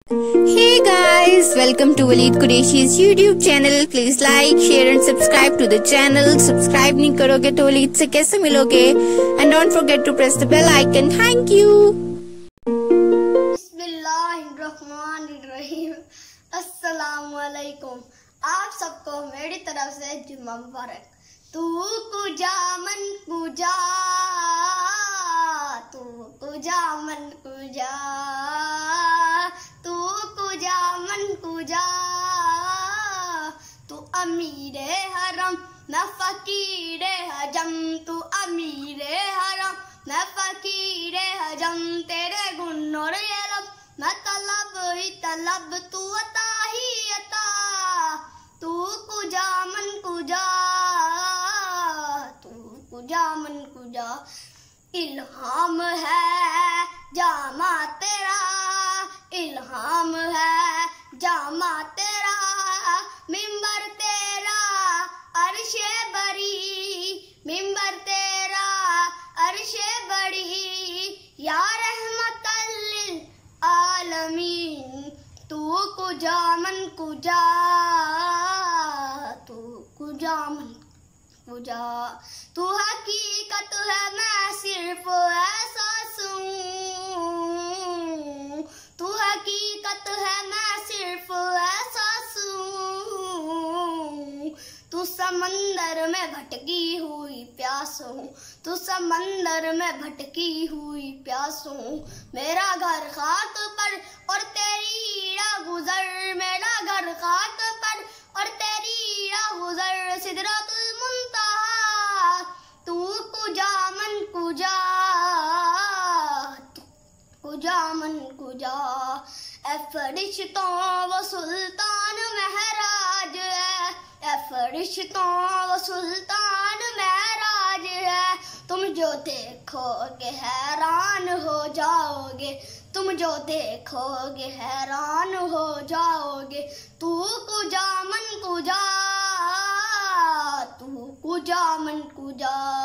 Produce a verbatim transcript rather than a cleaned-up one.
Hey guys, welcome to Waleed Qureshi's YouTube channel. Please like, share and subscribe to the channel. Subscribe नहीं करोगे तो वलीद से कैसे मिलोगे? And don't forget to press the bell icon. Thank you. बिस्मिल्लाहिर्रहमानिर्रहीम। अस्सलामुअलैकुम। आप सबको मेरी तरफ से जुम्मा मुबारक। तू कुजा मन कुजा, तू कुजा मन कुजा, तू कुजा मन कुजा, तू अमीरे हरम मैं फकीरे हजम, तू अमीरे हरम मैं फकीरे हजम, तेरे गुण और इल्म मैं तलब ही तलब, तू अता ही अता, तू कुजा मन कुजा, तू कुजा मन कुजा। इल्हाम है जामा तेरा, इल्हाम है जामा तेरा, मिंबर तेरा अर्शे बरी, मिंबर तेरा अर्शे बड़ी, या रहमतल लिल आलमीन, तू कुजा मन कुजा, तू कुजा मन कुजा। तू हकीकत है मैं सिर्फ एहसास हूँ, तू हकीकत है मैं सिर्फ एहसास हूँ, तू समंदर में भटकी हुई प्यास हूँ, तू समंदर में भटकी हुई प्यास हूँ। मेरा घर खाक पर और तेरी हीरा गुजर, मेरा घर खाक पर और तेरी हीरा गुजर, सिदरतुल मुंतहा, तू कुजा मन कुजा, तू कुजा मन कुजा। ए फरिश्तों वो सुल्तान महराज है, ए फरिश्तों वो सुल्तान महराज है, तुम जो देखोगे हैरान हो जाओगे, तुम जो देखोगे हैरान हो जाओगे। तू कुजा मन कुजा, तू कुजा मन कुजा।